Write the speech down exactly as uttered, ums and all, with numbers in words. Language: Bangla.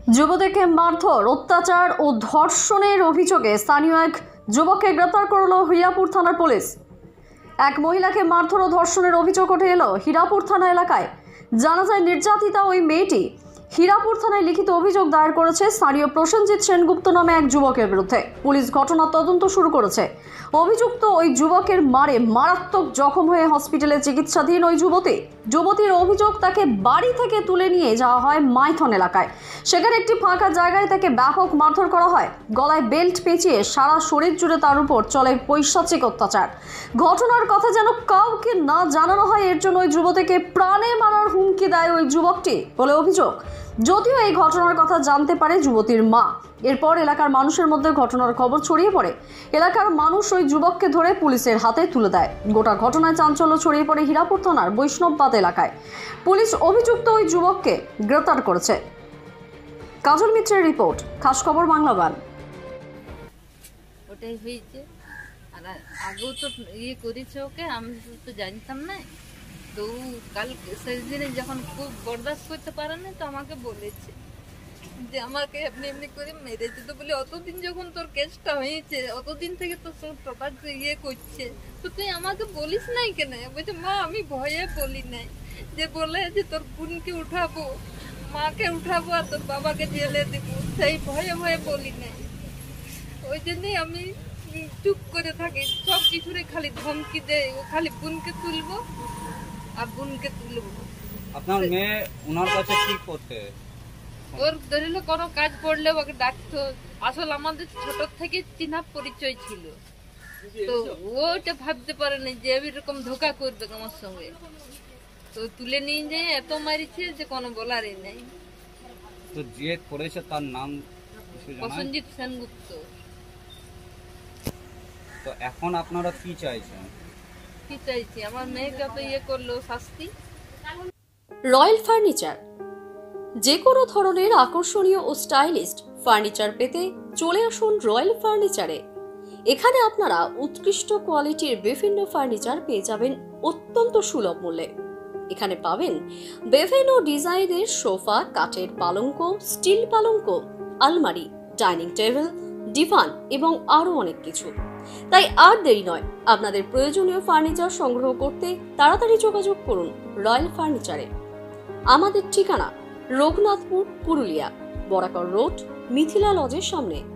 যুবতীকে মারধর, অত্যাচার ও ধর্ষণের অভিযোগে স্থানীয় এক যুবককে গ্রেপ্তার করল হীরাপুর থানার পুলিশ। এক মহিলাকে মারধর ও ধর্ষণের অভিযোগ উঠে এলো হীরাপুর থানা এলাকায়। জানা যায়, নির্যাতিতা ওই মেয়েটি হীরাপুর থানায় লিখিত অভিযোগ দায়ের করেছে স্থানীয় প্রসেনজিৎ সেনগুপ্ত নামে এক যুবকের বিরুদ্ধে। পুলিশ ঘটনার তদন্ত শুরু করেছে। অভিযুক্ত ওই যুবকের মারে মারাত্মক জখম হয়ে হসপিটালে চিকিৎসাধীন ওই যুবতী। যুবতীর অভিযোগ, তাকে বাড়ি থেকে তুলে নিয়ে যাওয়া হয় মাইথন এলাকায়। সেখানে একটি ফাঁকা জায়গায় তাকে ব্যাপক মারধর করা হয়। গলায় বেল্ট পেঁচিয়ে সারা শরীর জুড়ে তার উপর চলে পৈশাচিক অত্যাচার। ঘটনার কথা যেন কাউকে না জানানো হয়, এর জন্য ওই যুবতীকে প্রাণে মারার হুমকি দেয় ওই যুবকটি বলে অভিযোগ। যদিও এই ঘটনার কথা জানতে পারে যুবতীর মা। এরপর এলাকার মানুষের মধ্যে ঘটনার খবর ছড়িয়ে পড়ে। এলাকার মানুষ ওই যুবককে ধরে পুলিশের হাতে তুলে দেয়। গোটা ঘটনায় চাঞ্চল্য ছড়িয়ে পড়ে হীরাপুর থানার বৈষ্ণববাদ এলাকায়। পুলিশ অভিযুক্ত ওই যুবককে গ্রেপ্তার করেছে। কাজল মিত্রের রিপোর্ট, খাস খবর বাংলাবান। ওটাই হয়েছে, আর আগেও তো ইয়ে করেছে ওকে, আমি তো জানতাম না। তো কাল সেদিনে যখন খুব বরদাস্ত করতে পারে না, তো আমাকে বলেছে যে আমাকে এমনি এমনি করে মেরেছে। তো বলে অতদিন যখন তোর কেসটা হয়েছে, অতদিন থেকে তো প্রকাশ ইয়ে করছে, তো তুই আমাকে বলিস নাই কেন? বলছে মা আমি ভয়ে বলি নাই, যে বলে যে তোর বোনকে উঠাবো, মাকে উঠাবো আর তোর বাবাকে জেলে দিব, সেই ভয়ে ভয়ে বলি নাই। ওই জন্যই আমি চুপ করে থাকি, সব কিছুরে খালি ধমকি দেয়, ও খালি বোনকে তুলবো আর বোনকে তুলবো। আপনার মেয়ে ওনার কাছে কি করতে? ওর ধরিলে কোনো কাজ পড়লে ওকে ডাকতো। আসলে আমাদের ছোট থেকে চিনা পরিচয় ছিল, তো ওটা ভাবতে পারে না যে এরকম ধোকা করবে আমার সঙ্গে। তো তুলে নিয়ে যায়, এত মারিছে যে কোনো বলারই নাই। তো যে করেছে তার নাম প্রসেনজিৎ সেনগুপ্ত। তো এখন আপনারা কি চাইছেন? কি চাইছি, আমার মেয়েকে তো ইয়ে করলো শাস্তি। রয়্যাল ফার্নিচার, যে কোনো ধরনের আকর্ষণীয় ও স্টাইলিস্ট ফার্নিচার পেতে চলে আসুন রয়্যাল ফার্নিচারে। এখানে আপনারা উৎকৃষ্ট কোয়ালিটির বিভিন্ন ফার্নিচার পেয়ে যাবেন অত্যন্ত সুলভ মূল্যে। এখানে পাবেন বিভিন্ন ডিজাইনের সোফা, কাঠের পালঙ্ক, স্টিল পালঙ্ক, আলমারি, ডাইনিং টেবিল, ডিভান এবং আরো অনেক কিছু। তাই আর দেরি নয়, আপনাদের প্রয়োজনীয় ফার্নিচার সংগ্রহ করতে তাড়াতাড়ি যোগাযোগ করুন রয়্যাল ফার্নিচারে। আমাদের ঠিকানা রঘুনাথপুর, পুরুলিয়া, বরাকর রোড, মিথিলা লজের সামনে।